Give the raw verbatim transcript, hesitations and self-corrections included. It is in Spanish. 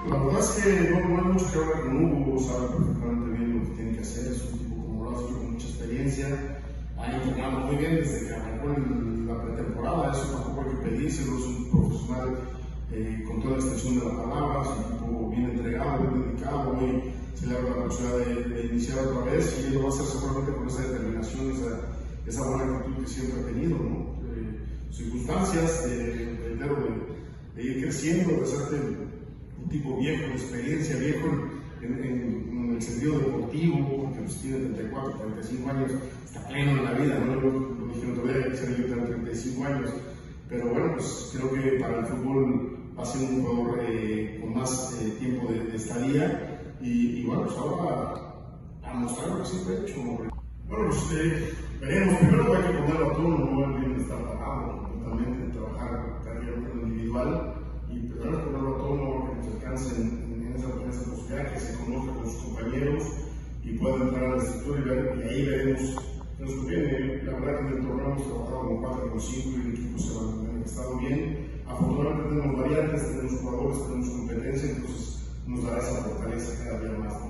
La verdad es que no, no hay mucho que hablar con Hugo, sabe perfectamente bien lo que tiene que hacer, es un tipo como Horacio con mucha experiencia, ha entrenado muy bien desde que arrancó en la pretemporada, eso tampoco hay que pedírselo, es un profesional eh, con toda la extensión de la palabra, es un tipo bien entregado, bien dedicado, hoy se le abre la posibilidad de, de iniciar otra vez y él lo va a hacer seguramente con esa determinación, esa, esa buena actitud que siempre ha tenido, ¿no? Eh, circunstancias, de, de, de, de ir creciendo, de hacerte un tipo viejo, de experiencia, viejo en, en, en el sentido deportivo, porque pues, tiene treinta y cuatro, treinta y cinco años, está pleno en la vida, ¿no? Yo lo dije otro día, que yo tengo treinta y cinco años, pero bueno, pues creo que para el fútbol va a ser un jugador eh, con más eh, tiempo de, de estadía y, y bueno, pues ahora a mostrar lo que siempre he hecho. Bueno, pues eh, veremos, primero hay que ponerlo a tono, no es bien estar parado, completamente trabajar carrera en lo individual y primero ponerlo a tono, que nos alcance en, en esa, en esa posibilidad, que se conozca con sus compañeros y pueda entrar a la estructura y, ver, y ahí veremos qué nos conviene. La verdad que en el torneo hemos trabajado con cuatro, con cinco y el equipo se ha manifestado bien. Afortunadamente tenemos variantes, tenemos jugadores, tenemos competencia, entonces nos dará esa fortaleza cada día más.